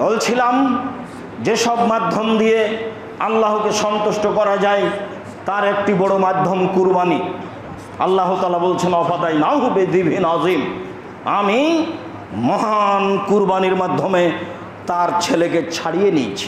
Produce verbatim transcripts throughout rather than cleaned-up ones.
বলছিলাম যেসব মাধ্যম দিয়ে আল্লাহকে সন্তুষ্ট করা যায় তার একটি বড় মাধ্যম কুরবানি। আল্লাহ তাআলা বলছেন অফাদাইনাহু বিযিবহিন আযীম, আমি মহান কুরবানির মাধ্যমে তার ছেলেকে ছাড়িয়ে নিয়েছি।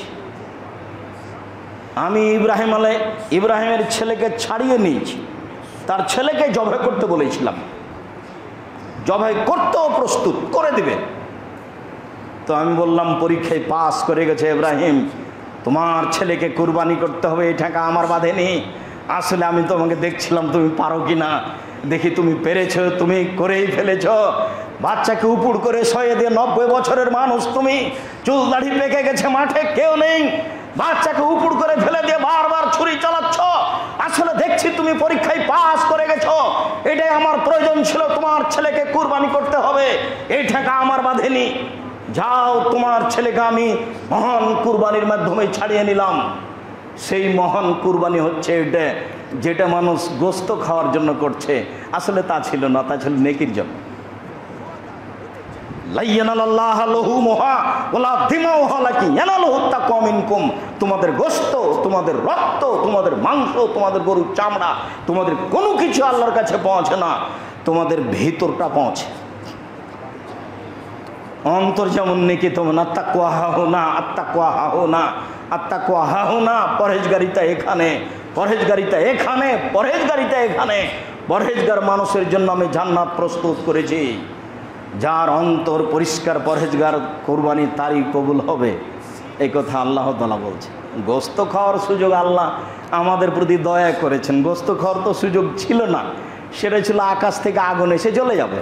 আমি ইব্রাহিম আলাই ইব্রাহিমের ছেলেকে ছাড়িয়ে নিয়েছি, তার ছেলেকে জবাই করতে বলেছিলাম, জবাই করতেও প্রস্তুত করে দিবে। তো আমি বললাম পরীক্ষায় পাস করে গেছে ইব্রাহিম, তোমার ছেলেকে কুরবানি করতে হবে, এই টাকা আমার বাঁধেনি। আসলে আমি তোমাকে দেখছিলাম তুমি পারো কি না, দেখি তুমি পেরেছ, তুমি করেই ফেলেছ। বাচ্চাকে উপুড় করে শয়ে দিয়ে নব্বই বছরের মানুষ তুমি, চুল দাড়ি পেকে গেছে, মাঠে কেউ নেই, বাচ্চাকে উপুড় করে ফেলে দিয়ে বারবার ছুরি চালাচ্ছ। আসলে দেখছি তুমি পরীক্ষায় পাস করে গেছো, এটাই আমার প্রয়োজন ছিল, তোমার ছেলেকে কুরবানি করতে হবে, এই টাকা আমার বাঁধেনি। যাও, তোমার ছেলেকে আমি মহান কুরবানির মাধ্যমে ছাড়িয়ে নিলাম। সেই মহান কুরবানি হচ্ছে এটা, যেটা মানুষ গোস্ত খাওয়ার জন্য করছে, আসলে তা ছিল না, তা ছিল নেকির জন্য। তোমাদের গোস্ত, তোমাদের রক্ত, তোমাদের মাংস, তোমাদের গরুর চামড়া, তোমাদের কোনো কিছু আল্লাহর কাছে পৌঁছে না, তোমাদের ভেতরটা পৌঁছে। অন্তর যেমন নেকি তেমন আত্তাকওয়া হাহুনা, আত্তাকওয়া হাহুনা, আত্তাকওয়া হাহুনা। পরহেজগারিতা এখানে, পরহেজগারিতা এখানে, পরহেজগারিতা এখানে। পরহেজগার মানুষের জন্য আমি জান্নাত প্রস্তুত করেছি। যার অন্তর পরিষ্কার পরহেজগার, কুরবানি তারই কবুল হবে, এই কথা আল্লাহ তাআলা বলছে। গোস্ত খাওয়ার সুযোগ আল্লাহ আমাদের প্রতি দয়া করেছেন। গোস্ত খাওয়ার তো সুযোগ ছিল না, সেটা ছিল আকাশ থেকে আগুন এসে চলে যাবে।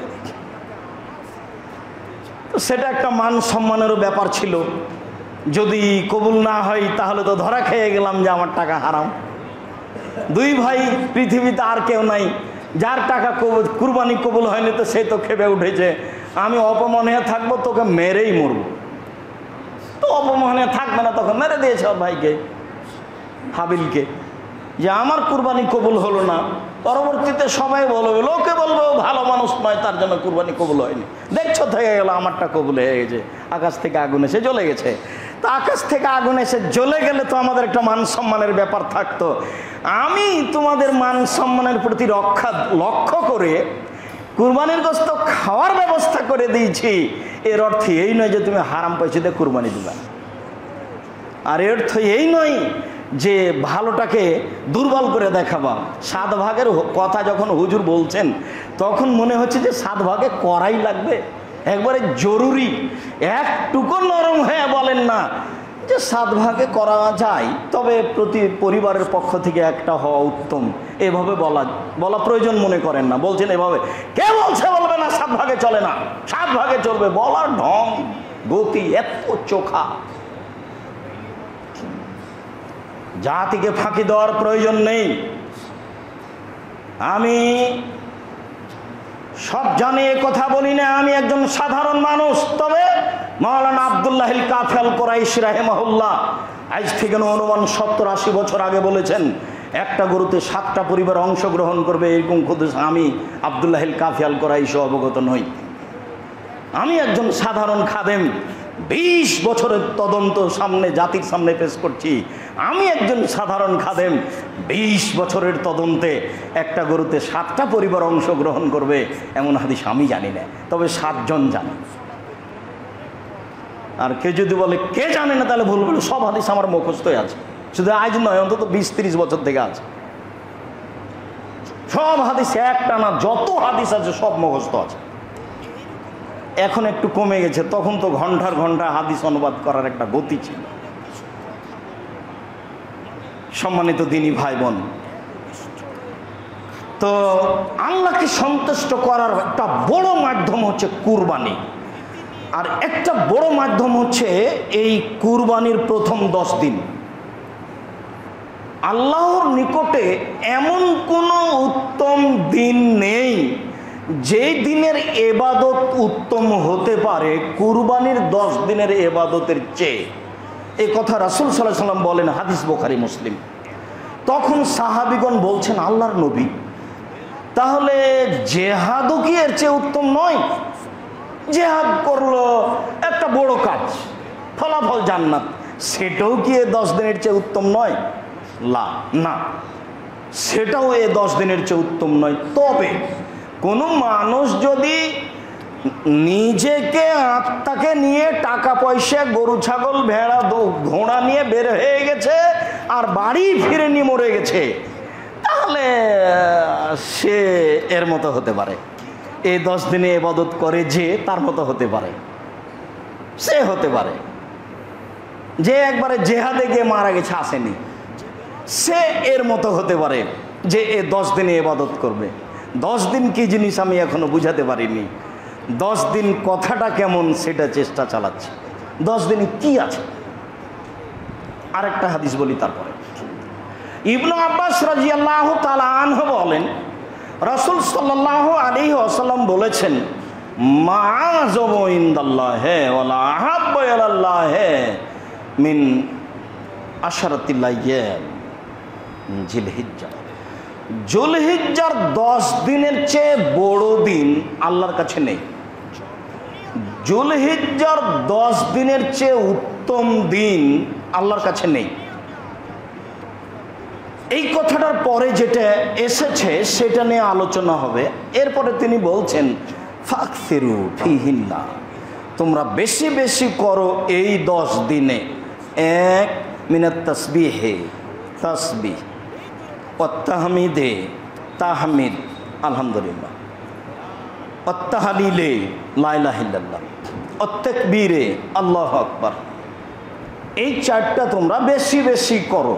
সেটা একটা মান সম্মানেরও ব্যাপার ছিল। যদি কবুল না হয় তাহলে তো ধরা খেয়ে গেলাম যে আমার টাকা হারাম। দুই ভাই পৃথিবীতে আর কেউ নাই, যার টাকা কবুল কুরবানি কবুল হয়নি, তো সে তো খেপে উঠেছে, আমি অপমানে থাকবো, তোকে মেরেই মরবো। তো অপমানে থাকবে না, তখন মেরে দিয়েছে ওর ভাইকে, হাবিলকে, যে আমার কুরবানি কবুল হলো না। পরবর্তীতে সবাই বলবে, লোকে বলবে ও ভালো মানুষ নয়, তার জন্য কুরবানি কবুল হয়নি। দেখছো থেকে গেল, আমারটা কবুল হয়ে গেছে, আকাশ থেকে আগুন এসে জ্বলে গেছে। তো আকাশ থেকে আগুন এসে জ্বলে গেলে তো আমাদের একটা মান সম্মানের ব্যাপার থাকতো। আমি তোমাদের মান সম্মানের প্রতি রক্ষা লক্ষ্য করে কুরবানির গোস্ত খাওয়ার ব্যবস্থা করে দিয়েছি। এর অর্থ এই নয় যে তুমি হারাম পয়সা দিয়ে কুরবানি দিবা, আর এর অর্থ এই নয় যে ভালোটাকে দুর্বল করে দেখাবা। সাত ভাগের কথা যখন হুজুর বলছেন, তখন মনে হচ্ছে যে সাত ভাগে করাই লাগবে, একবারে জরুরি। একটুকু নরম হয়ে বলেন না যে সাত ভাগে করা যায়, তবে প্রতি পরিবারের পক্ষ থেকে একটা হওয়া উত্তম, এভাবে বলা বলা প্রয়োজন মনে করেন না। বলছেন এভাবে, কে বলছে বলবে না সাত ভাগে চলে না, সাত ভাগে চলবে, বলার ঢং গতি এত চোখা। জাতিকে ফাঁকি দেওয়ার প্রয়োজন নেই। আমি সব জানি এ কথা বলি না, আমি একজন সাধারণ মানুষ। তবে মাওলানা আব্দুল্লাহিল কাফি আল কুরাইশি রাহিমাহুল্লাহ আজ থেকে অনুমান সত্তর আশি বছর আগে বলেছেন, একটা গরুতে সাতটা পরিবার অংশগ্রহণ করবে, এরকম খুদ আমি আব্দুল্লাহিল কাফি আল কুরাইশি অবগত নই। আমি একজন সাধারণ খাদেম, বিশ বছরের তদন্ত সামনে জাতির সামনে পেশ করছি। আমি একজন সাধারণ খাদেম, বিশ বছরের তদন্তে একটা গরুতে সাতটা পরিবার অংশগ্রহণ করবে এমন হাদিস আমি জানি না, তবে সাতজন জানে। আর কেউ যদি বলে কে জানে না, তাহলে ভুল বলে, সব হাদিস আমার মুখস্থই আছে, শুধু আজ নয়, অন্তত বিশ তিরিশ বছর থেকে আছে। সব হাদিস একটা না, যত হাদিস আছে সব মুখস্থ আছে। এখন একটু কমে গেছে, তখন তো ঘন্টার ঘন্টা হাদিস অনুবাদ করার একটা গতি ছিল। সম্মানিত দিনী ভাই বোন, তো আল্লাহকে সন্তুষ্ট করার একটা বড় মাধ্যম হচ্ছে কুরবানি, আর একটা বড় মাধ্যম হচ্ছে এই কুরবানির প্রথম দশ দিন। আল্লাহর নিকটে এমন কোনো উত্তম দিন নেই যেই দিনের এবাদত উত্তম হতে পারে কুরবানির দশ দিনের এবাদতের চেয়ে। এই কথা রাসূল সাল্লাল্লাহু আলাইহি ওয়াসাল্লাম বলেন, হাদিস বুখারী মুসলিম। তখন সাহাবীগণ বলছেন, আল্লাহর নবী, তাহলে জেহাদও কি এর চেয়ে উত্তম নয়? জেহাদ করলো একটা বড় কাজ, ফলাফল জান্নাত, সেটাও কি এ দশ দিনের চেয়ে উত্তম নয়? লা না, সেটাও এ দশ দিনের চেয়ে উত্তম নয়। তবে কোনো মানুষ যদি নিজেকে আত্মাকে নিয়ে টাকা পয়সা গরু ছাগল ভেড়া ঘোড়া নিয়ে বের হয়ে গেছে আর বাড়ি ফিরে নিয়ে মরে গেছে, তাহলে সে এর মতো হতে পারে। এই দশ দিনে ইবাদত করে যে তার মতো হতে পারে, সে হতে পারে। যে একবারে জেহাদে গিয়ে মারা গেছে আসেনি, সে এর মতো হতে পারে যে এ দশ দিনে ইবাদত করবে। দশ দিন কি জিনিস আমি এখনো বুঝাতে পারিনি। দশ দিন কথাটা কেমন সেটা চেষ্টা চালাচ্ছি। দশ দিনে কি আছে আরেকটা হাদিস বলি। তারপরে ইবনে আব্বাস রাদিয়াল্লাহু তাআলা আনহু বলেন, রাসূল সাল্লাল্লাহু আলাইহি ওয়াসাল্লাম বলেছেন, মা আযমু ইনদাল্লাহি ওয়া লা আহাব্বু ইলাল্লাহি মিন আশরাতিল আইয়াম জিলহিজ্জা। জুলহিজ্জার দশ দিনের চেয়ে বড় দিন আল্লাহর কাছে নেই। জুলহিজ্জার দশ দিনের চেয়ে উত্তম দিন আল্লাহর কাছে নেই। এই কথাটার পরে যেটা এসেছে সেটা নিয়ে আলোচনা হবে। এরপরে তিনি বলছেন, ফাকসিরু ফিহিন্না, তোমরা বেশি বেশি করো এই দশ দিনে। এক মিনাত তাসবিহে, তাসবিহ, অত্তাহমিদে, তাহমিদ, আলহামদুলিল্লাহ, অত্তাহালিলে, লা ইলাহা ইল্লাল্লাহ, অত্তাকবীরে, আল্লাহু আকবার। এই চারটা তোমরা বেশি বেশি করো।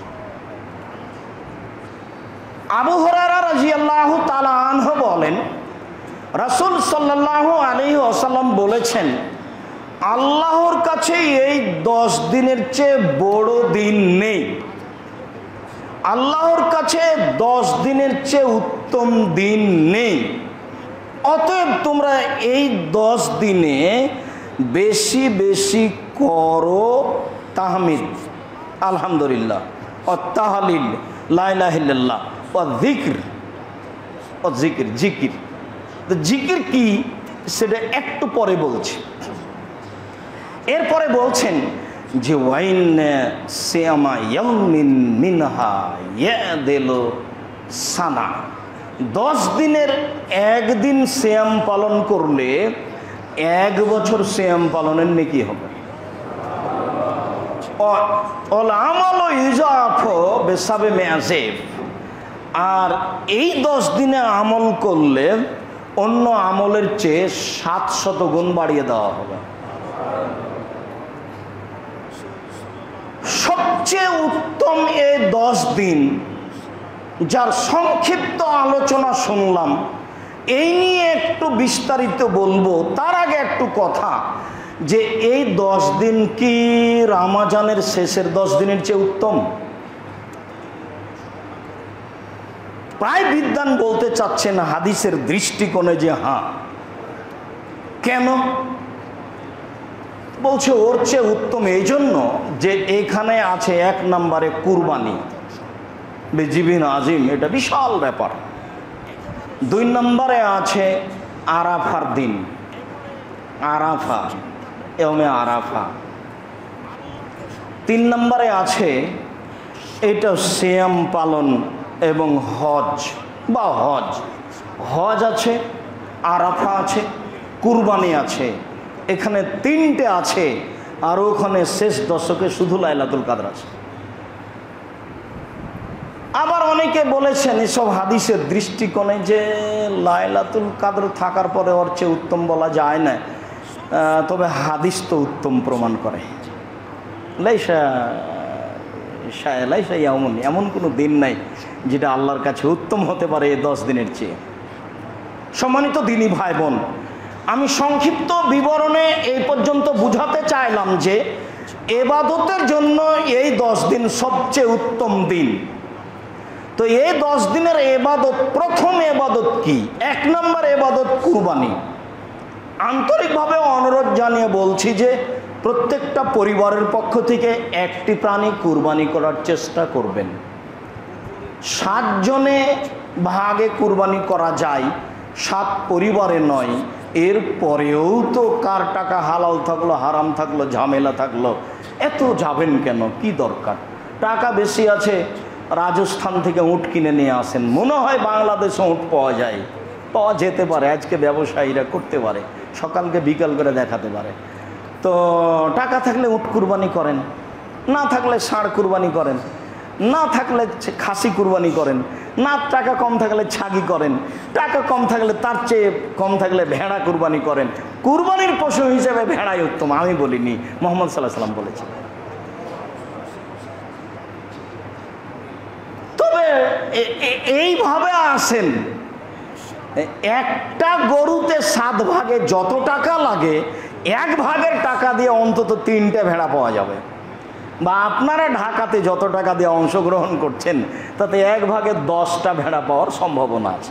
আবু হুরায়রা রাদিয়াল্লাহু তাআলা আনহু বলেন, রাসূল সাল্লাল্লাহু আলাইহি ওয়াসাল্লাম বলেছেন, আল্লাহর কাছে এই দশ দিনের চেয়ে বড় দিন নেই। আল্লাহর কাছে দশ দিনের চেয়ে উত্তম দিন নেই। অতএব তোমরা এই দশ দিনে বেশি বেশি করো তাহমিদ, আলহামদুলিল্লাহ, অত্তাহালিল, লা ইলাহা ইল্লাল্লাহ, ও যিকর, ও যিকর, জিকির। তো জিকির কি সেটা একটু পরে বলছি। এরপরে বলছেন যে ওয়াইন সিয়ামা ইয়াউমিন মিনহা ইয়াদিলু সানা, দশ দিনের একদিন সিয়াম পালন করলে এক বছর সিয়াম পালনের নেকি হবে। অল আমাল ইউজাফ বিসাবে মেয়াজিব, আর এই দশ দিনে আমল করলে অন্য আমলের চেয়ে সাত শত গুণ বাড়িয়ে দেওয়া হবে। সবচেয়ে উত্তম এই দশ দিন, যার সংক্ষিপ্ত আলোচনা শুনলাম, এই নিয়ে একটু বিস্তারিত বলবো। তার আগে একটু কথা, যে এই দশ দিন কি রমজানের শেষের দশ দিনের চেয়ে উত্তম? প্রায় বিদ্বান বলতে চাচ্ছেন হাদিসের দৃষ্টিকোণে যে হ্যাঁ। কেন বলছে ওর চেয়ে উত্তম? এই জন্য যে এখানে আছে এক নম্বরে কুরবানি, বেজিবিন আজিম, এটা বিশাল ব্যাপার। দুই নম্বরে আছে আরাফার দিন, আরাফা, এওমে আরাফা। তিন নম্বরে আছে এটা সিয়াম পালন এবং হজ বা হজ। হজ আছে, আরাফা আছে, কুরবানি আছে। এখানে তিনটে আছে, আর ওখানে শেষ দশকে শুধু লাইলাতুল কাদর আছে। আবার অনেকে বলেছেন এসব হাদিসের দৃষ্টিকোণে যে লাইলাতুল কাদর থাকার পরে ওর চেয়ে উত্তম বলা যায় না, তবে হাদিস তো উত্তম প্রমাণ করে। লাইসা লাইসা ইয়াউমুন, এমন কোনো দিন নাই যেটা আল্লাহর কাছে উত্তম হতে পারে এই দশ দিনের চেয়ে। সম্মানিত দিনী ভাই বোন, আমি সংক্ষিপ্ত বিবরণে এই পর্যন্ত বুঝাতে চাইলাম যে এবাদতের জন্য এই দশ দিন সবচেয়ে উত্তম দিন। তো এই দশ দিনের এবাদত, প্রথম এবাদত কি? এক নম্বর এবাদত কুরবানি। আন্তরিকভাবে অনুরোধ জানিয়ে বলছি যে প্রত্যেকটা পরিবারের পক্ষ থেকে একটি প্রাণী কুরবানি করার চেষ্টা করবেন। সাতজনে ভাগে কুরবানি করা যায়, সাত পরিবারে নয়। এর পরেও তো কার টাকা হালাল থাকলো হারাম থাকলো ঝামেলা থাকলো, এত যাবেন কেন, কি দরকার? টাকা বেশি আছে, রাজস্থান থেকে উট কিনে নিয়ে আসেন। মনে হয় বাংলাদেশে উট পাওয়া যায়, পাওয়া যেতে পারে, আজকে ব্যবসায়ীরা করতে পারে, সকালকে বিকাল করে দেখাতে পারে। তো টাকা থাকলে উট কুরবানি করেন, না থাকলে ষাঁড় কুরবানি করেন, না থাকলে খাসি কুরবানি করেন, না টাকা কম থাকলে ছাগি করেন, টাকা কম থাকলে তার চেয়ে কম থাকলে ভেড়া কুরবানি করেন। কুরবানির পশু হিসেবে ভেড়াই উত্তম, আমি বলিনি, মুহাম্মদ সাল্লাল্লাহু আলাইহি সাল্লাম বলেছেন। তবে এইভাবে আসেন, একটা গরুতে সাত ভাগে যত টাকা লাগে এক ভাগের টাকা দিয়ে অন্তত তিনটে ভেড়া পাওয়া যাবে। বা আপনারা ঢাকাতে যত টাকা দিয়ে অংশগ্রহণ করছেন তাতে এক ভাগে দশটা ভেড়া পাওয়ার সম্ভাবনা আছে।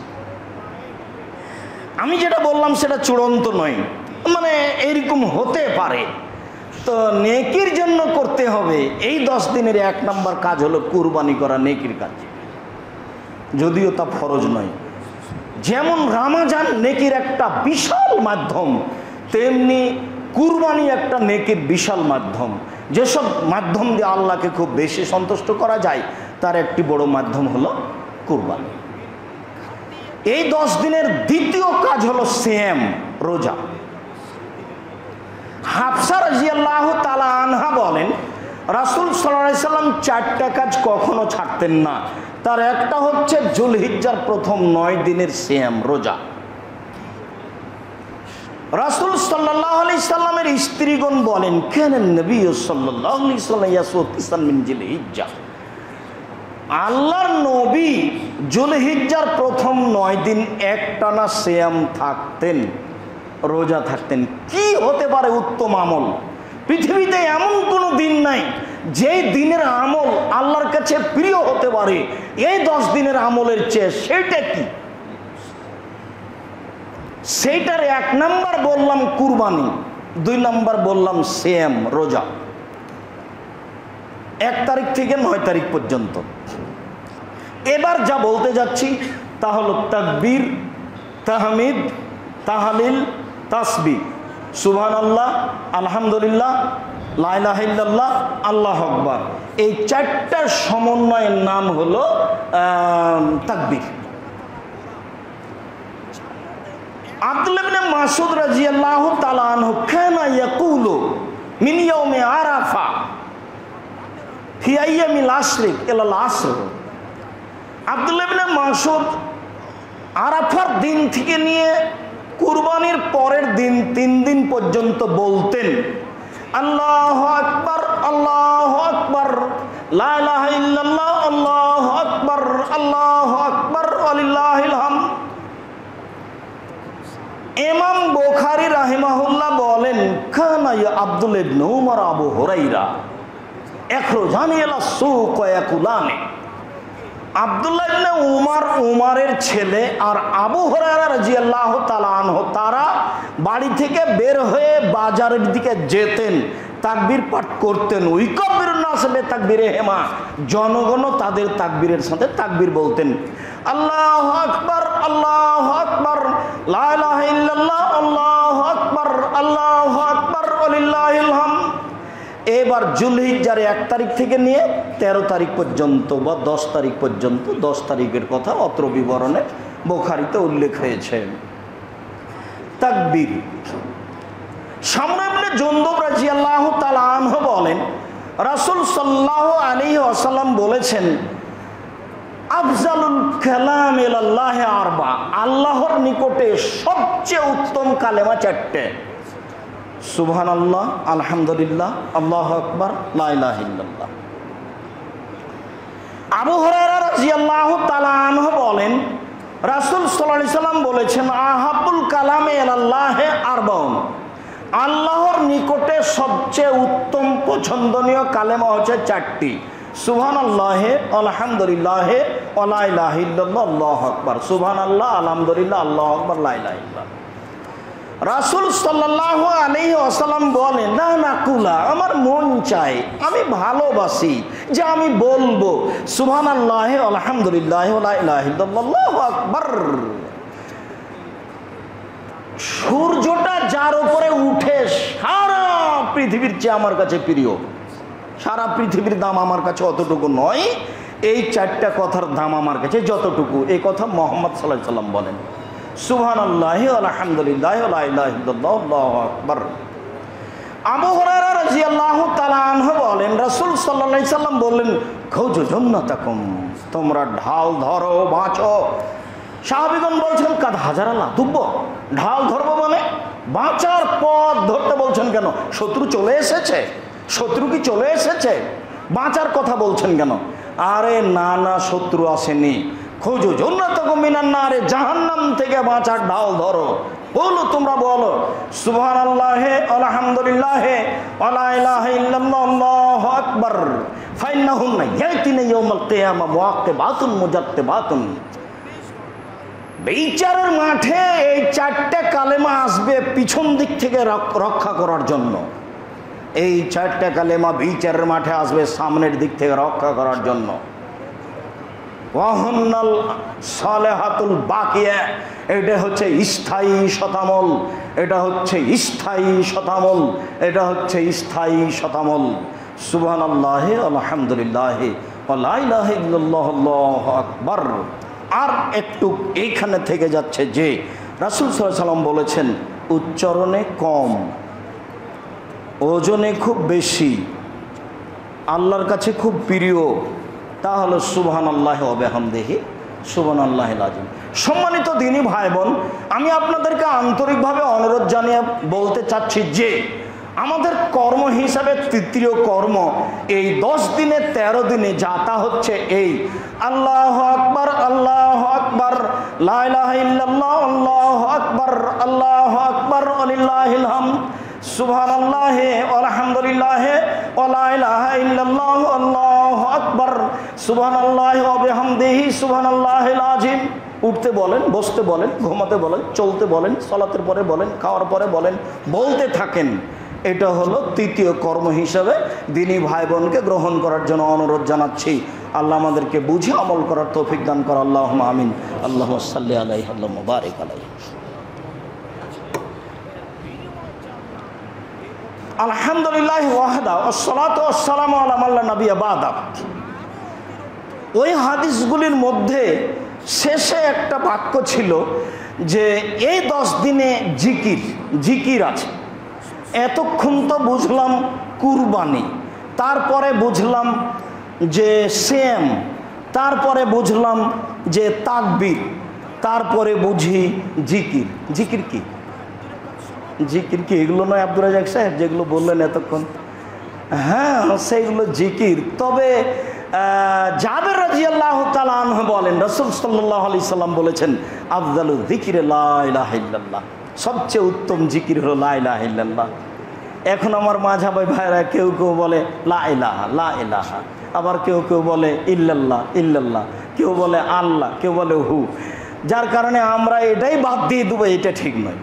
আমি যেটা বললাম সেটা চূড়ান্ত নয়, মানে এইরকম হতে পারে। তো নেকির জন্য করতে হবে। এই দশ দিনের এক নম্বর কাজ হলো কুরবানি করা, নেকির কাজ, যদিও তা ফরজ নয়। যেমন রমজান নেকির একটা বিশাল মাধ্যম, তেমনি কুরবানি একটা নেকির বিশাল মাধ্যম। যেসব মাধ্যম দিয়ে আল্লাহকে খুব বেশি সন্তুষ্ট করা যায় তার একটি বড় মাধ্যম হলো কুরবানি। এই দশ দিনের দ্বিতীয় কাজ হলো সিয়াম, রোজা। হাফসা রাদিয়াল্লাহু তাআলা আনহা বলেন, রাসূল সাল্লাল্লাহু আলাইহি সাল্লাম চারটা কাজ কখনো ছাড়তেন না। তার একটা হচ্ছে যুলহিজ্জার প্রথম নয় দিনের সিয়াম, রোজা। রাসূল সাল্লাল্লাহু আলাইহি সাল্লামের স্ত্রীগণ বলেন, কানান নবী সাল্লাল্লাহু আলাইহি সাল্লাম ইয়াসুম তিসান মিন যুলহিজ্জা, আল্লাহর নবী যুলহিজ্জার প্রথম নয় দিন একটানা সিয়াম থাকতেন, রোজা থাকতেন। কি হতে পারে উত্তম আমল? পৃথিবীতে এমন কোনো দিন নাই যেই দিনের আমল আল্লাহর কাছে প্রিয় হতে পারে এই দশ দিনের আমলের চেয়ে। সেটা কি? সেইটার এক নাম্বার বললাম কুরবানি, দুই নাম্বার বললাম সিয়াম, রোজা। এক তারিখ থেকে নয় তারিখ পর্যন্ত। এবার যা বলতে যাচ্ছি তা হলো তাকবীর, তাহমিদ, তাহলিল, তাসবিহ, সুবহানাল্লাহ, আলহামদুলিল্লাহ, লা ইলাহা ইল্লাল্লাহ, আল্লাহু আকবার। এই চারটার সমন্বয়ের নাম হলো তাকবীর। আব্দুল্লাহ ইবনে মাসউদ রাদিয়াল্লাহু তাআলা আনহু কানা ইয়াকুলু মিন ইয়াউমি আরাফা ফি আইয়ামিল আশরি ইলাল আসর। আব্দুল্লাহ ইবনে মাসউদ আরাফার দিন থেকে নিয়ে কুরবানির পরের দিন তিন দিন পর্যন্ত বলতেন, আল্লাহু আকবার, আল্লাহু আকবার, লা ইলাহা ইল্লাল্লাহ, আল্লাহু আকবার, আল্লাহু আকবার, ওয়ালিল্লাহিল হামদ। ইমাম বুখারী রাহিমাহুল্লাহ বলেন, কানা ইয়া আব্দুল্লাহ ইবনে উমর আবু হুরায়রা ইখরুজানি ইলা সুক ওয়া ইয়াকুলানি। আব্দুল্লাহ ইবনে উমর, উমরের ছেলে, আর আবু হুরায়রা রাদিয়াল্লাহু তাআলা আনহু, তারা বাড়ি থেকে বের হয়ে বাজারের দিকে যেতেন, তাকবীর পাঠ করতেন। উইকাব্বিরুন নাস বিতাকবীরিহিমা, জনগণও তাদের তাকবীরের সাথে তাকবীর বলতেন। আল্লাহু আকবার, আল্লাহু আকবার, লা ইলাহা ইল্লাল্লাহ, আল্লাহু আকবার, আল্লাহু আকবার, ওয়ালিল্লাহিল হামদ। এবার যুলহিজ্জার এক তারিখ থেকে নিয়ে তেরো তারিখ পর্যন্ত বা দশ তারিখ পর্যন্ত, দশ তারিখের কথা অত্র বিবরণে বুখারীতে উল্লেখ হয়েছে। তাকবীর। শামর ইবনে জুনদুব রাদিয়াল্লাহু তাআলা আনহু বলেন, রাসূল সাল্লাল্লাহু আলাইহি ওয়াসাল্লাম বলেছেন, আফজালুল কালাম ইলাল্লাহি আরবা, আল্লাহর নিকটে সবচেয়ে উত্তম কালেমা চারটে, সুবহানাল্লাহ, আলহামদুলিল্লাহ, আল্লাহু আকবার, লা ইলাহা ইল্লাল্লাহ। আবু হুরায়রা রাদিয়াল্লাহু তাআলা আনহু বলেন, রাসূল সাল্লাল্লাহু আলাইহি সাল্লাম বলেছেন, আহাবুল কালামে ইলাল্লাহি আরবাউন, আল্লাহর নিকটে সবচেয়ে উত্তম পছন্দনীয় কালেমা হচ্ছে চারটি, সুবহানাল্লাহ, আলহামদুলিল্লাহ, ওয়া লা ইলাহা ইল্লাল্লাহ, আল্লাহু আকবার। সুবহানাল্লাহ, আলহামদুলিল্লাহ, আল্লাহু আকবার, লা ইলাহা ইল্লাল্লাহ। রাসূল সাল্লাল্লাহু আলাইহি ওয়াসাল্লাম বলেন, না নাকুলা, আমার মন চায়, আমি ভালোবাসি যে আমি বলবো সুবহানাল্লাহ, আলহামদুলিল্লাহ, ওয়া লা ইলাহা ইল্লাল্লাহ, আল্লাহু আকবার। সূর্যটা যার উপরে উঠে সারা পৃথিবীর চেয়ে আমার কাছে প্রিয়, সারা পৃথিবীর দাম আমার কাছে অতটুকু নয়, এই চারটা কথার দাম আমার কাছে যতটুকু। এই কথা মুহাম্মদ সাল্লাল্লাহু আলাইহি সাল্লাম বলেন। সুবহানাল্লাহি আলহামদুলিল্লাহি ওয়া লা ইলাহা ইল্লাল্লাহ আল্লাহু আকবার। আবু হুরায়রা রাদিয়াল্লাহু তাআলা আনহু বলেন, রাসূল সাল্লাল্লাহু আলাইহি সাল্লাম বললেন, খুজু জান্নাতাকুম, তোমরা ঢাল ধরো, বাঁচো। সাহাবীগণ বলছেন, কাদ হাজার আল্লাহ দুব্ব, ঢাল ধরবো মানে বাঁচার পথ ধরতে বলছেন কেন? শত্রু চলে এসেছে, শত্রু কি চলে এসেছে? বাঁচার কথা বলছেন কেন? আরে না না, শত্রু আসেনি। খুঁজো জান্নাতাকুম মিনান নারে, জাহান্নাম থেকে বাঁচার ঢাল ধরো। বলো, তোমরা বলো সুবহানাল্লাহি আলহামদুলিল্লাহি ওয়া লা ইলাহা ইল্লাল্লাহ আল্লাহু আকবার, ফাইন্নাহুন্না ইয়াতিনা ইয়াউমাল কিয়ামা মুআক্কিবাতুন মুজাত্তিবাতুন। বিচারের মাঠে এই চারটে কালেমা আসবে পিছন দিক থেকে রক্ষা করার জন্য। এই চারটে কালেমা বিচারের মাঠে আসবে সামনের দিক থেকে রক্ষা করার জন্য। ওয়াহুন্নাল সালেহাতুল বাকিয়া, এটা হচ্ছে স্থায়ী শতামল, এটা হচ্ছে স্থায়ী শতামল, এটা হচ্ছে স্থায়ী শতামল। সুবহানাল্লাহি আলহামদুলিল্লাহি ওয়া লা ইলাহা ইল্লাল্লাহ আল্লাহু আকবার। আর একটু এইখানে থেকে যাচ্ছে যে রাসূল সাল্লাল্লাহু আলাইহি সাল্লাম বলেছেন, উচ্চারণে কম, ওজনে খুব বেশি, আল্লাহর কাছে খুব প্রিয়, তা হলো সুবহানাল্লাহি ওয়া বিহামদিহি সুবহানাল্লাহিল আযীম। সম্মানিত দিনী ভাই বোন, আমি আপনাদেরকে আন্তরিকভাবে অনুরোধ জানিয়ে বলতে চাচ্ছি যে আমাদের কর্ম হিসাবে তৃতীয় কর্ম এই দশ দিনে তেরো দিনে যা তা হচ্ছে এই আল্লাহু আকবার, আল্লাহু আকবার, লা ইলাহা ইল্লাল্লাহ, আল্লাহু আকবার, আল্লাহু আকবার, ওয়ালিল্লাহিল হামদ, সুবহানাল্লাহি আলহামদুলিল্লাহি ওয়া লা ইলাহা ইল্লাল্লাহ আল্লাহু আকবার, সুবহানাল্লাহি ওয়া বিহামদিহি সুবহানাল্লাহিল আযীম। উঠতে বলেন, বসতে বলেন, ঘুমাতে বলেন, চলতে বলেন, সালাতের পরে বলেন, খাওয়ার পরে বলেন, বলতে থাকেন। এটা হলো তৃতীয় কর্ম হিসাবে দিনী ভাই বোনকে গ্রহণ করার জন্য অনুরোধ জানাচ্ছি। আল্লাহ আমাদেরকে বুঝে আমল করার তৌফিক দান করা। আল্লাহুম্মা আমিন। আল্লাহুম্মা সাল্লি আলাইহি আল্লাহুম্মা বারিক আলাইহি। আলহামদুলিল্লাহ ওয়াহদা ওয়াসসালাতু ওয়াসসালামু আলা মান লা নাবিয়্যা বা'দা। ওই হাদিসগুলির মধ্যে শেষে একটা বাক্য ছিল যে এই দশ দিনে জিকির জিকির আছে। এতক্ষণ তো বুঝলাম কুরবানি, তারপরে বুঝলাম যে সেম, তারপরে বুঝলাম যে তাকবীর, তারপরে বুঝি জিকির। জিকির কি? জিকির কি এগুলো নয় আব্দুর রাজ্জাক সাহেব যেগুলো বললেন এতক্ষণ? হ্যাঁ, সেইগুলো জিকির। তবে জাবের রাদিয়াল্লাহু তাআলা আনহু বলেন, রাসূল সাল্লাল্লাহু আলাইহি সাল্লাম বলেছেন, আফদালু যিকরি লা ইলাহা ইল্লাল্লাহ, সবচেয়ে উত্তম জিকির হলো লা ইলাহা ইল্লাল্লাহ। এখন আমার মাঝহাবি ভাইরা কেউ কেউ বলে লা ইলাহা লা ইলাহা, আবার কেউ কেউ বলে ইল্লাল্লাহ ইল্লাল্লাহ, কেউ বলে আল্লাহ, কেউ বলে হু, যার কারণে আমরা এটাই বাদ দিয়ে দেবো। এটা ঠিক নয়,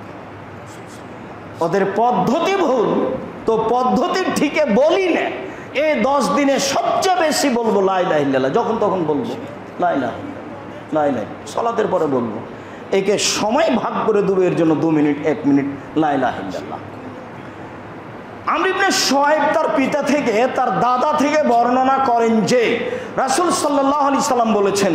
ওদের পদ্ধতি ভুল। তো পদ্ধতি ঠিকই বলি না, এই দশ দিনে সবচেয়ে বেশি বলবো লা ইলাহা ইল্লাল্লাহ, যখন তখন বলবো লা ইলাহা লা ইলাহা, সালাতের পরে বলবো। একে সময় ভাগ করে দেবো, এর জন্য দু মিনিট এক মিনিট লা ইলাহা ইল্লাল্লাহ। আমর ইবনে শুআয়ব তার পিতা থেকে, তার দাদা থেকে বর্ণনা করেন যে রাসূল সাল্লাল্লাহু আলাইহি সাল্লাম বলেছেন,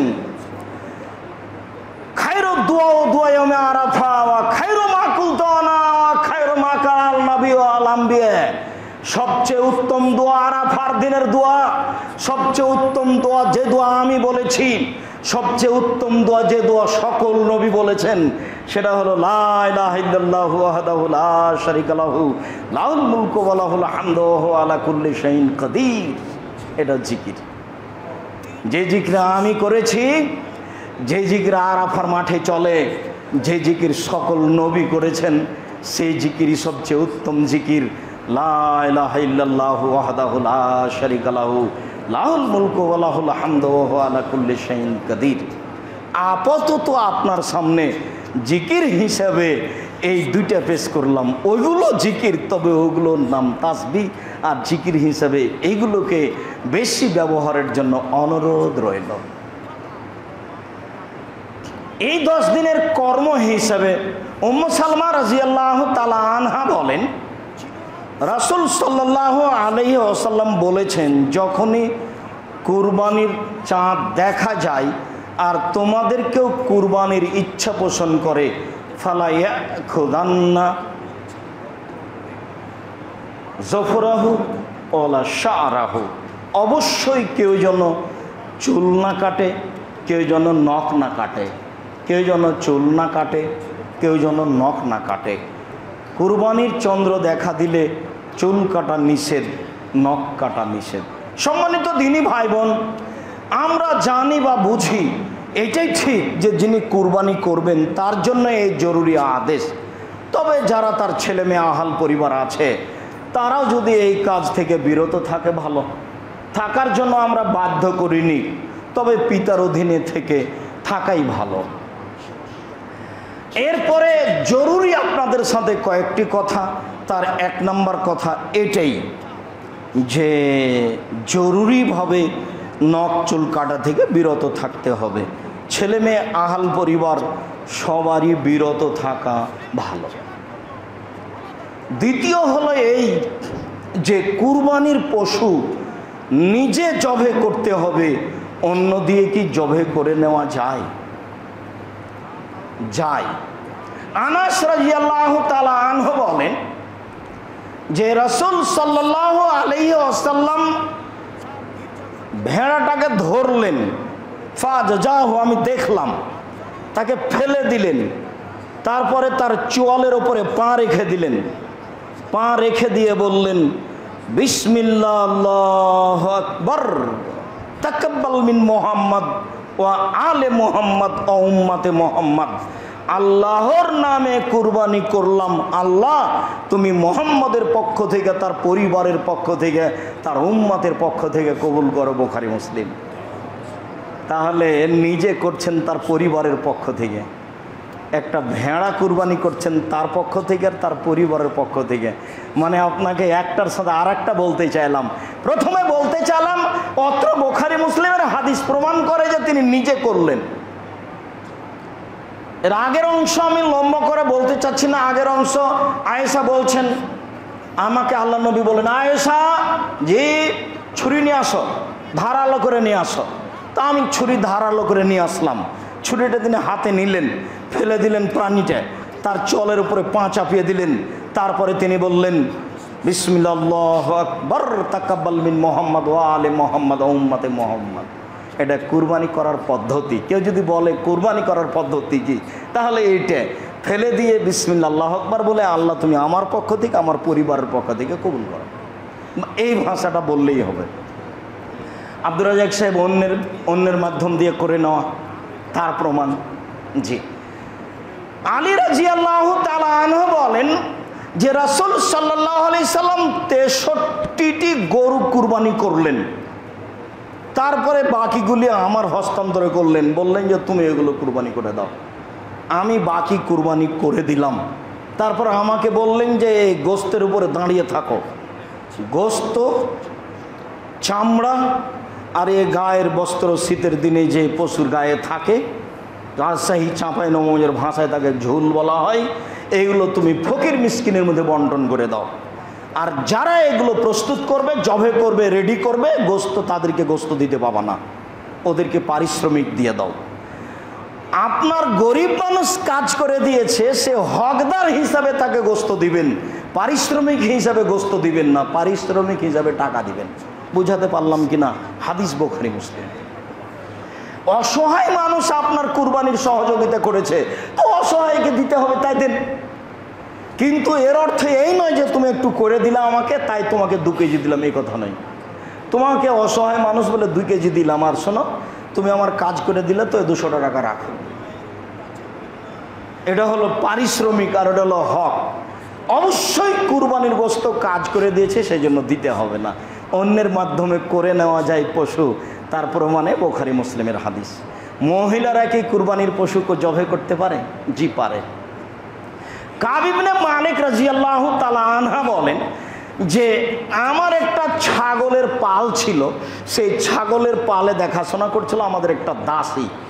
খায়রু দুআ দুআ ইয়াউমে আরাফা ওয়া খায়রু মা কুলতু আনা ওয়া খায়রু মা কাল নবী ওয়াল আম্বিয়া। সবচেয়ে উত্তম দোয়া আরাফার দিনের দোয়া, সবচেয়ে উত্তম দোয়া যে দোয়া আমি বলেছি, সবচেয়ে উত্তম দোয়া যে দোয়া সকল নবী বলেছেন, সেটা হলো লা ইলাহা ইল্লাল্লাহু ওয়াহদাহু লা শারীকা লাহু লাহুল মুলকু ওয়া লাহুল হামদু ওয়া হুয়া আলা কুল্লি শাইইন কাদির। এটা জিকির। যে জিকির আমি করেছি, যে জিকির আরাফার মাঠে চলে, যে জিকির সকল নবী করেছেন, সেই জিকিরই সবচেয়ে উত্তম জিকির। লা ইলাহা ইল্লাল্লাহু ওয়াহদাহু লা শারীকা লাহু লাহুল মুলকু ওয়া লাহুল হামদু ওয়া হুয়া আলা কুল্লি শাইইন কাদির। আপাতত আপনার সামনে জিকির হিসাবে এই দুইটা পেশ করলাম। ওইগুলো জিকির, তবে ওগুলোর নাম তাসবিহ, আর জিকির হিসাবে এইগুলোকে বেশি ব্যবহারের জন্য অনুরোধ রইল। এই দশ দিনের কর্ম হিসাবে উম্মু সালমা রাদিয়াল্লাহু তাআলা আনহা বলেন, রাসূল সাল্লাল্লাহু আলাইহি ওয়াসাল্লাম বলেছেন, যখনই কুরবানির চাঁদ দেখা যায় আর তোমাদেরকেও কুরবানির ইচ্ছা পোষণ করে, ফালা ইয়াখুদান্না জফরাহু ওয়ালা শা'রাহু, অবশ্যই কেউ যেন চুল না কাটে, কেউ যেন নখ না কাটে, কেউ যেন চুল না কাটে, কেউ যেন নখ না কাটে। কুরবানির চন্দ্র দেখা দিলে চুল কাটা নিষেধ, নখ কাটা নিষেধ। সম্মানিত দিনী ভাই বোন, আমরা জানি বা বুঝি এটাই ঠিক যে যিনি কুরবানি করবেন তার জন্য এই জরুরি আদেশ। তবে যারা তার ছেলে মেয়ে আহাল পরিবার আছে তারাও যদি এই কাজ থেকে বিরত থাকে ভালো, থাকার জন্য আমরা বাধ্য করিনি, তবে পিতার অধীনে থেকে থাকাই ভালো। এরপরে জরুরি আপনাদের সাথে কয়েকটি কথা। তার এক নম্বর কথা এটাই যে জরুরিভাবে নখ চুল কাটা থেকে বিরত থাকতে হবে। ছেলে মেয়ে আহাল পরিবার সবারই বিরত থাকা ভালো। দ্বিতীয় হলো এই যে কুরবানির পশু নিজে জবে করতে হবে, অন্য দিয়ে কি জবে করে নেওয়া যায়? যায়। আনাস রাদিয়াল্লাহু তাআলা আনহু বলেন যে রাসূল সাল্লাল্লাহু আলাইহি ওয়াসাল্লাম ভেড়াটাকে ধরলেন, ফাজাহু, আমি দেখলাম, তাকে ফেলে দিলেন, তারপরে তার চোয়ালের ওপরে পা রেখে দিলেন, পা রেখে দিয়ে বললেন, বিসমিল্লাহ আল্লাহু আকবার, তাকাব্বাল মিন মুহাম্মদ ওয়া আলে মুহাম্মদ ওয়া উম্মতে মুহাম্মদ, আল্লাহর নামে কুরবানি করলাম, আল্লাহ তুমি মুহাম্মদের পক্ষ থেকে, তার পরিবারের পক্ষ থেকে, তার উম্মতের পক্ষ থেকে কবুল করো। বুখারী মুসলিম। তাহলে নিজে করছেন তার পরিবারের পক্ষ থেকে, একটা ভেড়া কুরবানি করছেন তার পক্ষ থেকে আর তার পরিবারের পক্ষ থেকে। মানে আপনাকে একটার সাথে আর একটা বলতে চাইলাম। প্রথমে বলতে চাইলাম অত্র বুখারী মুসলিমের হাদিস প্রমাণ করে যে তিনি নিজে করলেন। এর আগের অংশ আমি লম্বা করে বলতে চাচ্ছি না। আগের অংশ আয়েশা বলছেন, আমাকে আল্লাহ নবী বলেন, আয়েশা জি ছুরি নিয়ে আসো, ধারালো করে নিয়ে আসো। তা আমি ছুরি ধারালো করে নিয়ে আসলাম। ছুরিটা তিনি হাতে নিলেন, ফেলে দিলেন প্রাণীটা, তার চলের উপরে পা চাপিয়ে দিলেন। তারপরে তিনি বললেন, বিসমিল্লাহ আল্লাহু আকবার, তাকাব্বাল মিন মুহাম্মদ ওয়া আলে মুহাম্মদ ওয়া উম্মতে মুহাম্মদ। এটা কুরবানি করার পদ্ধতি। কেউ যদি বলে কুরবানি করার পদ্ধতি কি, তাহলে এইটা ফেলে দিয়ে বিসমিল্লাহ আল্লাহু আকবার বলে, আল্লাহ তুমি আমার পক্ষ থেকে, আমার পরিবারের পক্ষ থেকে কবুল করো, এই ভাষাটা বললেই হবে। আব্দুর রাজ্জাক সাহেব অন্যের অন্যের মাধ্যম দিয়ে করে নেওয়া তার প্রমাণ। জি, আলী রাদিয়াল্লাহু তাআলা আনহু বলেন যে রাসূল সাল্লাল্লাহু আলাইহি সাল্লাম তেষট্টিটি গরু কুরবানি করলেন, তারপরে বাকিগুলি আমার হস্তান্তর করলেন, বললেন যে তুমি এগুলো কুরবানি করে দাও। আমি বাকি কুরবানি করে দিলাম। তারপর আমাকে বললেন যে এই গোস্তের উপরে দাঁড়িয়ে থাকো। গোস্ত, চামড়া আর এ গায়ের বস্ত্র শীতের দিনে যে পশুর গায়ে থাকে, রাজশাহী চাঁপাই নবগঞ্জের ভাষায় তাকে ঝোল বলা হয়, এইগুলো তুমি ফকির মিসকিনের মধ্যে বন্টন করে দাও। আর যারা এগুলো প্রস্তুত করবে, জবে করবে, রেডি করবে গোস্ত, তাদেরকে গোস্ত দিতে পাবা না, ওদেরকে পারিশ্রমিক দিয়ে দাও। আপনার গরিব মানুষ কাজ করে দিয়েছে, সে হকদার হিসাবে তাকে গোস্ত দিবেন, পারিশ্রমিক হিসাবে গোস্ত দিবেন না, পারিশ্রমিক হিসাবে টাকা দিবেন। বুঝাতে পারলাম কিনা? হাদিস বুখারী মুসলিম। অসহায় মানুষ আপনার কুরবানির সহযোগিতা করেছে, তো অসহায়কে দিতে হবে, তাই দেন। কিন্তু এর অর্থ এই নয় যে তুমি একটু করে দিলা আমাকে, তাই তোমাকে দু কেজি দিলাম, এই কথা নয়। তোমাকে অসহায় মানুষ বলে দুই কেজি দিলাম, আর শোনো তুমি আমার কাজ করে দিলে তো দুশো টাকা রাখো। এটা হলো পারিশ্রমিক আর এটা হলো হক। অবশ্যই কুরবানির গোস্ত কাজ করে দিয়েছে, সেই জন্য দিতে হবে না। অন্যের মাধ্যমে করে নেওয়া যায় পশু, তার প্রমাণে বুখারী মুসলিমের হাদিস। মহিলারা কি কুরবানির পশুকে জবে করতে পারে? জি পারে। কাব ইবনে মালিক রাদিয়াল্লাহু তাআলা আনহা বলেন যে আমার একটা ছাগলের পাল ছিল, সেই ছাগলের পালে দেখাশোনা করছিল আমাদের একটা দাসী।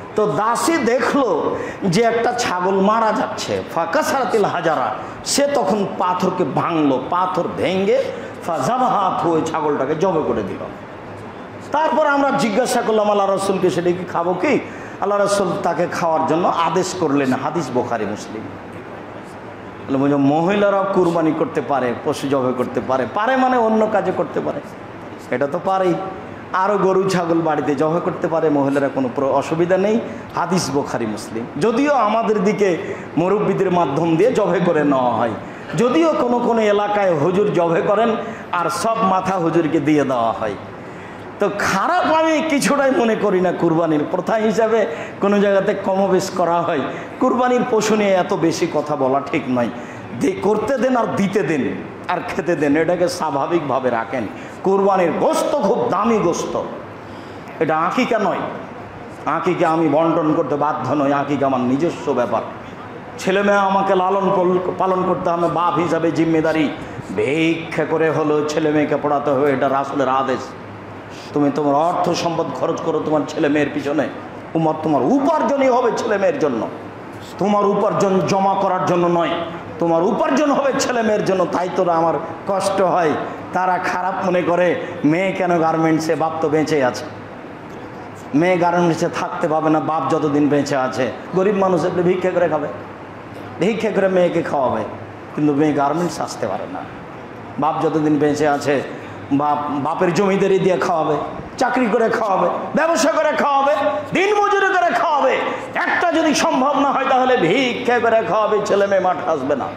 তো দাসী দেখলো যে একটা ছাগল মারা যাচ্ছে, ফাঁকা সারাতিল হাজারা, সে তখন পাথরকে ভাঙলো, পাথর ভেঙে ফাজাবাহাত হয়ে ছাগলটাকে জবে করে দিল। তারপর আমরা জিজ্ঞাসা করলাম আল্লাহ রসুলকে, সেটা কি খাবো কি? আল্লাহ রসুল তাকে খাওয়ার জন্য আদেশ করলেন। হাদিস বোখারি মুসলিম। মহিলারাও কুরবানি করতে পারে, পশু জবে করতে পারে, পারে মানে অন্য কাজে করতে পারে, এটা তো পারেই। আরও গরু ছাগল বাড়িতে জবে করতে পারে মহিলারা, কোনো অসুবিধা নেই। হাদিস বোখারি মুসলিম। যদিও আমাদের দিকে মুরব্বীদের মাধ্যম দিয়ে জবে করে নেওয়া হয়, যদিও কোনো কোনো এলাকায় হুজুর জবে করেন আর সব মাথা হুজুরকে দিয়ে দেওয়া হয়। তো খারাপ আমি কিছুটাই মনে করি না। কুরবানির প্রথা হিসাবে কোনো জায়গাতে কমবেশ করা হয়। কুরবানির পশু নিয়ে এত বেশি কথা বলা ঠিক নয়। করতে দেন আর দিতে দেন আর খেতে দেন, এটাকে স্বাভাবিকভাবে রাখেন। কুরবানির গোশত খুব দামি গোশত, এটা আকিকা নয়। আকিকা আমি বন্টন করতে বাধ্য নই, আকিকা আমার নিজস্ব ব্যাপার। ছেলে মেয়ে আমাকে লালন পালন করতে হবে, বাপ হিসাবে জিম্মেদারি। ভিক্ষা করে হলো ছেলে মেয়েকে পড়াতে হবে, এটা রাসূলের আদেশ। তুমি তোমার অর্থ সম্পদ খরচ করো তোমার ছেলে মেয়ের পিছনে, তোমার তোমার উপার্জনই হবে ছেলে মেয়ের জন্য, তোমার উপার্জন জমা করার জন্য নয়। তোমার উপার্জন হবে ছেলে মেয়ের জন্য। তাই তোরা আমার কষ্ট হয়, তারা খারাপ মনে করে মেয়ে কেন গার্মেন্টসে, বাপ তো বেঁচে আছে। মেয়ে গার্মেন্টসে থাকতে পাবে না বাপ যতদিন বেঁচে আছে। গরিব মানুষ এগুলো ভিক্ষা করে খাবে, ভিক্ষা করে মেয়েকে খাওয়াবে, কিন্তু মেয়ে গার্মেন্টস আসতে পারে না। বাপ যতদিন বেঁচে আছে বাপ বাপের জমিদারি দিয়ে খাওয়াবে, চাকরি করে খাওয়াবে, ব্যবসা করে খাওয়াবে, দিন মজুরি করে খাওয়াবে। একটা যদি সম্ভব না হয় তাহলে ভিক্ষা করে খাওয়াবে, ছেলে মেয়ে মাঠে আসবে না।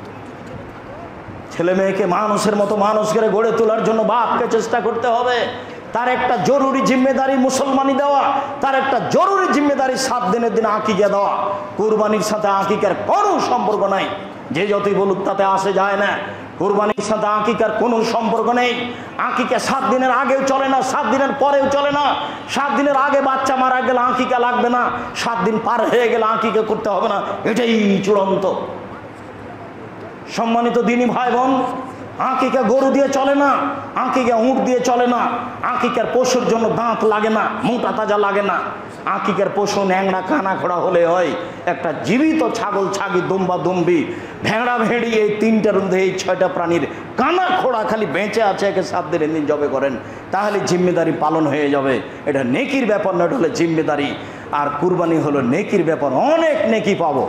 ছেলে মেয়েকে মানুষের মতো মানুষ করে গড়ে তোলার জন্য বাপকে চেষ্টা করতে হবে। তার একটা জরুরি জিম্মেদারি মুসলমানি দেওয়া, তার একটা জরুরি জিম্মেদারি সাত দিনের দিন আকিকা দেওয়া। কুরবানির সাথে আকিকার কোনো সম্পর্ক নাই, যে যতই বলুক তাতে আসে যায় না। কুরবানির সাথে আকিকার কোনো সম্পর্ক নেই। আকিকা সাত দিনের আগেও চলে না, সাত দিনের পরেও চলে না। সাত দিনের আগে বাচ্চা মারা গেলে আকিকা লাগবে না, সাত দিন পার হয়ে গেলে আকিকা করতে হবে না, এটাই চূড়ান্ত। সম্মানিত দিনী ভাই বোন, আকিকা গরু দিয়ে চলে না, আকিকা উঁট দিয়ে চলে না, আকিকার পশুর জন্য দাঁত লাগে না, মোটা তাজা লাগে না। আকিকার পশু ন্যাংরা কানা খোড়া হলে হয়। একটা জীবিত ছাগল, ছাগি, দুম্বা, দুম্বি, ভেড়া, ভেড়ি, এই তিনটার মধ্যে এই ছয়টা প্রাণীর কানা খোড়া খালি বেঁচে আছে, একে সাত দিনের দিন জবে করেন, তাহলে জিম্মেদারি পালন হয়ে যাবে। এটা নেকির ব্যাপার না, এটা হলো জিম্মেদারি। আর কুরবানি হলো নেকির ব্যাপার, অনেক নেকি পাবো।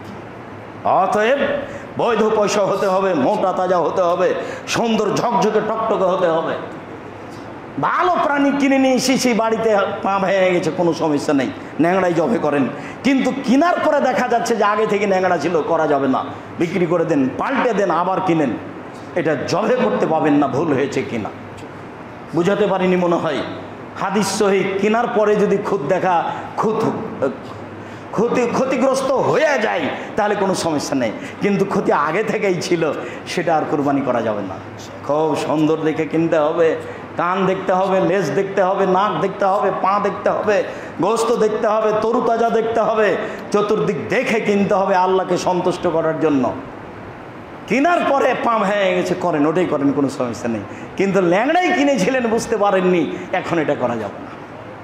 অতএব বৈধ পয়সা হতে হবে, মোটা তাজা হতে হবে, সুন্দর ঝকঝকে টকটকে হতে হবে। ভালো প্রাণী কিনে নিয়ে এসেছি বাড়িতে, পা ভেঙে গেছে, কোনো সমস্যা নেই, ন্যাংড়াই জবে করেন। কিন্তু কেনার পরে দেখা যাচ্ছে যে আগে থেকে ন্যাংড়া ছিল, করা যাবে না, বিক্রি করে দেন, পাল্টে দেন, আবার কিনেন। এটা জবে করতে পাবেন না, ভুল হয়েছে কিনা বুঝাতে পারিনি মনে হয়। হাদিস সহিহ, কেনার পরে যদি খুদ দেখা খুদ ক্ষতি ক্ষতিগ্রস্ত হয়ে যায় তাহলে কোনো সমস্যা নেই, কিন্তু ক্ষতি আগে থেকেই ছিল, সেটা আর কুরবানি করা যাবে না। খুব সুন্দর দেখে কিনতে হবে, কান দেখতে হবে, লেজ দেখতে হবে, নাক দেখতে হবে, পা দেখতে হবে, গোস্ত দেখতে হবে, তরুতাজা দেখতে হবে, চতুর্দিক দেখে কিনতে হবে আল্লাহকে সন্তুষ্ট করার জন্য। কেনার পরে পা ভেঙে গেছে, করেন, ওটাই করেন, কোনো সমস্যা নেই। কিন্তু ল্যাংড়াই কিনেছিলেন, বুঝতে পারেননি, এখন এটা করা যাবে না।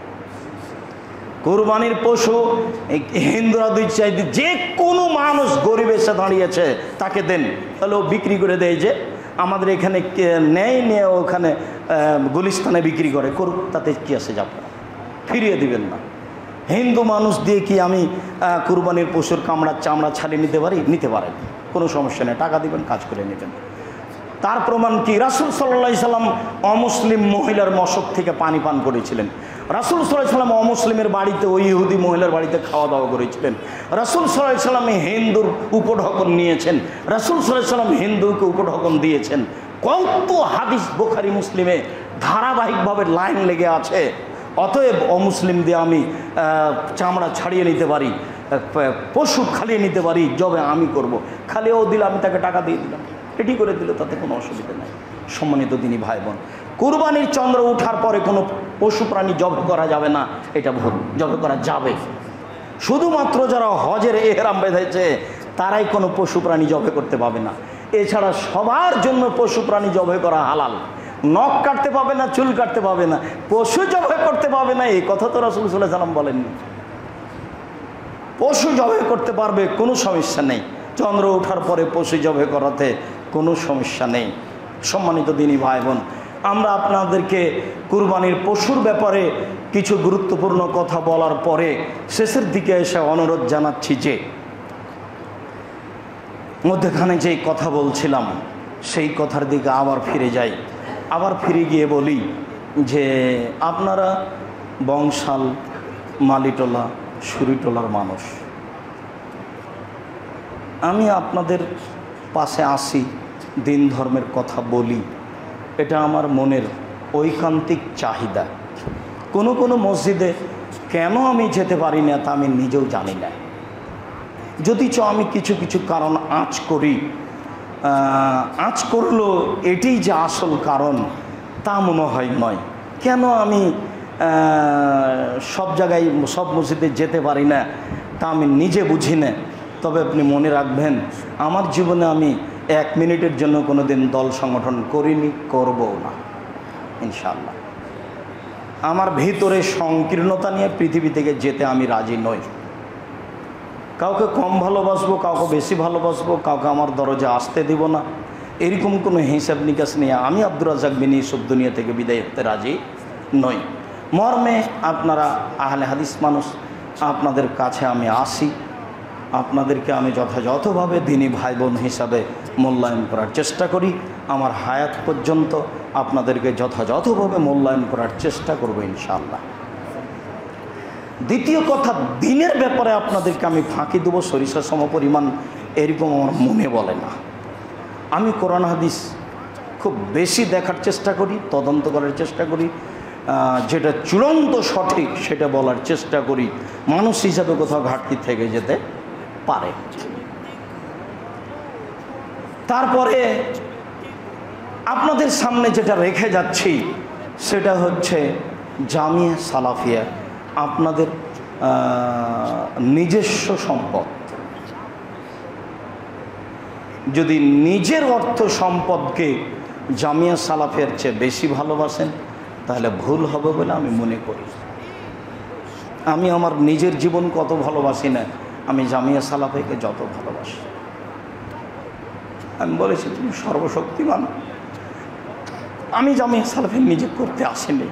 কুরবানির পশু হিন্দুরা দুই চাইতে, যে কোনো মানুষ গরিব এসে দাঁড়িয়েছে তাকে দেন, তাহলে ও বিক্রি করে দেয়। যে আমাদের এখানে নেয়, নিয়ে ওখানে গুলিস্তানে বিক্রি করে, করুক, তাতে কি আসে যাবে, ফিরিয়ে দিবেন না। হিন্দু মানুষ দিয়ে কি আমি কুরবানির পশুর কামড়ার চামড়া ছাড়িয়ে নিতে পারি? নিতে পারেন, কোনো সমস্যা নেই, টাকা দিবেন, কাজ করে নেবেন। তার প্রমাণ কি? রাসূল সাল্লাল্লাহু আলাইহি সাল্লাম অমুসলিম মহিলার মশক থেকে পানি পান করেছিলেন। রাসূল সাল্লাল্লাহু আলাইহি সাল্লাম অমুসলিমের বাড়িতে, ওই ইহুদি মহিলার বাড়িতে খাওয়া দাওয়া করেছিলেন। রাসূল সাল্লাল্লাহু আলাইহি সাল্লাম হিন্দুর উপঢকন নিয়েছেন, রাসূল সাল্লাল্লাহু আলাইহি সাল্লাম হিন্দুকে উপঢকন দিয়েছেন। কত হাদিস বুখারী মুসলিমে ধারাবাহিকভাবে লাইন লেগে আছে। অতএব অমুসলিম দিয়ে আমি চামড়া ছাড়িয়ে নিতে পারি, পশু খালিয়ে নিতে পারি, জবে আমি করব, খালি ও দিলে আমি তাকে টাকা দিয়ে দিলাম, এটি করে দিলে তাতে কোনো অসুবিধা নেই। সম্মানিত দিনী ভাই বোন, কুরবানির চন্দ্র ওঠার পরে কোনো পশু প্রাণী জবে করা যাবে না, এটা ভুল। জবে করা যাবে, শুধুমাত্র যারা হজের এহরাম বেঁধেছে তারাই কোনো পশু প্রাণী জবে করতে পাবে না। এছাড়া সবার জন্য পশু প্রাণী জবে করা হালাল। নখ কাটতে পাবে না, চুল কাটতে পাবে না, পশু জবে করতে পাবে না, এই কথা তো রাসূল সাল্লাল্লাহু আলাইহি সাল্লাম বলেননি। পশু জবাই করতে পারবে, কোনো সমস্যা নেই। চন্দ্র ওঠার পরে পশু জবাই করাতে কোনো সমস্যা নেই। সম্মানিত দিনী ভাই বোন, আমরা আপনাদেরকে কুরবানির পশুর ব্যাপারে কিছু গুরুত্বপূর্ণ কথা বলার পরে শেষের দিকে এসে অনুরোধ জানাচ্ছি যে মধ্যখানে যেই কথা বলছিলাম সেই কথার দিকে আবার ফিরে যাই। আবার ফিরে গিয়ে বলি যে আপনারা বংশাল, মালিটোলা, সুরিটোলার মানুষ, আমি আপনাদের পাশে আসি, দিন ধর্মের কথা বলি, এটা আমার মনের ঐকান্তিক চাহিদা। কোনো কোনো মসজিদে কেন আমি যেতে পারি না তা আমি নিজেও জানি না। যদিচ আমি কিছু কিছু কারণ আঁচ করি, আঁচ করলো এটাই যে আসল কারণ তা মনে হয় নয়। কেন আমি সব জায়গায় সব মসজিদে যেতে পারি না তা আমি নিজে বুঝি না। তবে আপনি মনে রাখবেন, আমার জীবনে আমি এক মিনিটের জন্য কোনো দিন দল সংগঠন করিনি, করবও না ইনশাআল্লাহ। আমার ভিতরে সংকীর্ণতা নিয়ে পৃথিবী থেকে যেতে আমি রাজি নই। কাউকে কম ভালোবাসবো, কাউকে বেশি ভালোবাসবো, কাউকে আমার দরজা আসতে দিব না, এরকম কোনো হিসাব নিকাশ নিয়ে আমি আব্দুর রাজ্জাক বিন ইউসুফ দুনিয়া থেকে বিদায় হতে রাজি নই। মর্মে আপনারা আহলে হাদিস মানুষ, আপনাদের কাছে আমি আসি, আপনাদেরকে আমি যথাযথভাবে দিনী ভাই বোন হিসাবে মূল্যায়ন করার চেষ্টা করি। আমার হায়াত পর্যন্ত আপনাদেরকে যথাযথভাবে মূল্যায়ন করার চেষ্টা করব ইনশাআল্লাহ। দ্বিতীয় কথা, দিনের ব্যাপারে আপনাদেরকে আমি ফাঁকি দেবো সরিষা সম পরিমাণ, এরকম আমার মনে বলে না। আমি কোরআন হাদিস খুব বেশি দেখার চেষ্টা করি, তদন্ত করার চেষ্টা করি, যেটা চূড়ান্ত সঠিক সেটা বলার চেষ্টা করি। মানুষ হিসাবে কোথাও ঘাটতি থেকে যেতে পারে। তারপরে আপনাদের সামনে যেটা রেখে যাচ্ছি সেটা হচ্ছে জামিয়া সালাফিয়া, আপনাদের নিজস্ব সম্পদ। যদি নিজের অর্থ সম্পদকে জামিয়া সালাফিয়ার চেয়ে বেশি ভালোবাসেন তাহলে ভুল হবে বলে আমি মনে করি। আমি আমার নিজের জীবন কত ভালোবাসি না, আমি জামিয়া সালাফিয়াকে যত ভালোবাসি। আমি বলেছি তুমি সর্বশক্তিমান। আমি জামিয়া সালাফিয়া নিজে করতে আসিনি।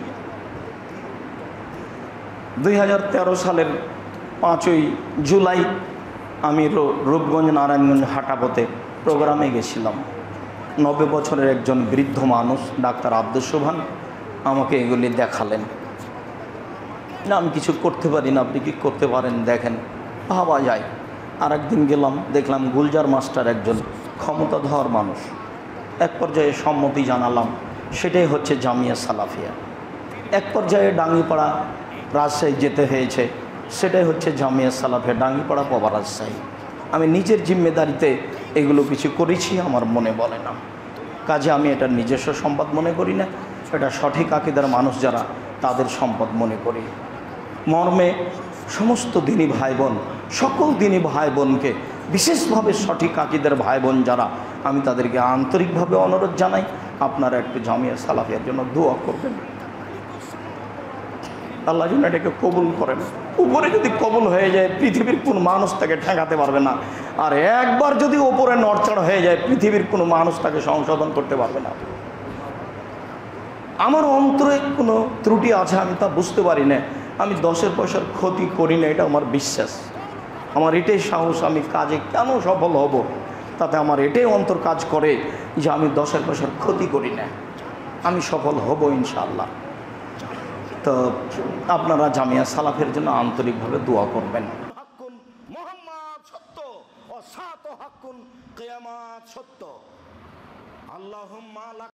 দুই হাজার তেরো সালের পাঁচই জুলাই আমি রূপগঞ্জ নারায়ণগঞ্জ হাটাপথে প্রোগ্রামে গেছিলাম। নব্বই বছরের একজন বৃদ্ধ মানুষ ডাক্তার আব্দুস সোবহান আমাকে এগুলি দেখালেন। না আমি কিছু করতে পারি না, আপনি কি করতে পারেন দেখেন, ভাবা যায়। আর একদিন গেলাম, দেখলাম গুলজার মাস্টার একজন ক্ষমতাধর মানুষ। এক পর্যায়ে সম্মতি জানালাম, সেটাই হচ্ছে জামিয়া সালাফিয়া। এক পর্যায়ে ডাঙ্গিপাড়া রাজশাহী যেতে হয়েছে, সেটাই হচ্ছে জামিয়া সালাফিয়া ডাঙ্গিপাড়া পবা রাজশাহী। আমি নিজের জিম্মেদারিতে এগুলো কিছু করেছি, আমার মনে বলে না। কাজে আমি এটা নিজস্ব সম্পদ মনে করি না, এটা সঠিক আকীদার মানুষ যারা তাদের সম্পদ মনে করি। মর্মে সমস্ত দিনী ভাই বোন, সকল দিনী ভাই বোনকে, বিশেষভাবে সঠিক আকীদার ভাই বোন যারা, আমি তাদেরকে আন্তরিকভাবে অনুরোধ জানাই আপনারা একটু জামিয়া সালাফিয়ার জন্য দোয়া করবেন। আল্লাহ যেন এটাকে কবুল করেন। উপরে যদি কবুল হয়ে যায় পৃথিবীর কোন মানুষ তাকে ঠেকাতে পারবে না। আর একবার যদি ওপরে নড়চড় হয়ে যায় পৃথিবীর কোনো মানুষ তাকে সংশোধন করতে পারবে না। আমার অন্তরে কোনো ত্রুটি আছে আমি তা বুঝতে পারি না, আমি দশের পয়সার ক্ষতি করি না, এটা আমার বিশ্বাস। আমার এটাই সাহস, আমি কাজে কেন সফল হব তাতে আমার এটাই অন্তর কাজ করে যে আমি দশের পয়সার ক্ষতি করি না, আমি সফল হব ইনশাআল্লাহ। তো আপনারা জামিয়া সালাফের জন্য আন্তরিকভাবে দোয়া করবেন। মুহাম্মদ সত্য ও সাত হাক্কুন কিয়ামত সত্য। আল্লাহুম্মা